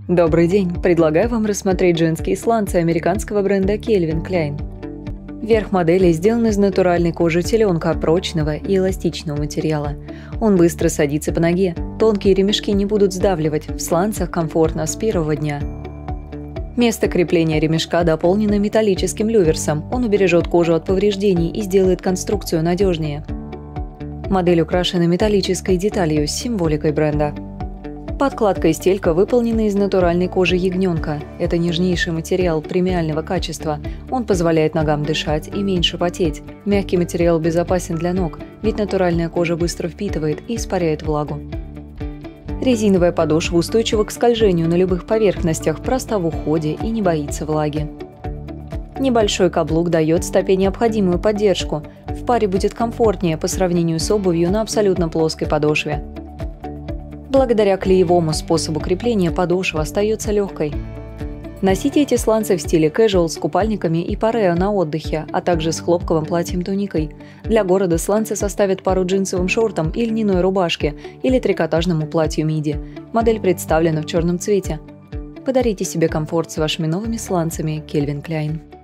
Добрый день! Предлагаю вам рассмотреть женские сланцы американского бренда Calvin Klein. Верх модели сделан из натуральной кожи теленка, прочного и эластичного материала. Он быстро садится по ноге, тонкие ремешки не будут сдавливать, в сланцах комфортно с первого дня. Место крепления ремешка дополнено металлическим люверсом, он убережет кожу от повреждений и сделает конструкцию надежнее. Модель украшена металлической деталью с символикой бренда. Подкладка и стелька выполнены из натуральной кожи ягненка. Это нежнейший материал премиального качества. Он позволяет ногам дышать и меньше потеть. Мягкий материал безопасен для ног, ведь натуральная кожа быстро впитывает и испаряет влагу. Резиновая подошва устойчива к скольжению на любых поверхностях, проста в уходе и не боится влаги. Небольшой каблук дает стопе необходимую поддержку. В паре будет комфортнее по сравнению с обувью на абсолютно плоской подошве. Благодаря клеевому способу крепления подошва остается легкой. Носите эти сланцы в стиле casual с купальниками и парео на отдыхе, а также с хлопковым платьем-туникой. Для города сланцы составят пару джинсовым шортам и льняной рубашке или трикотажному платью миди. Модель представлена в черном цвете. Подарите себе комфорт с вашими новыми сланцами Calvin Klein.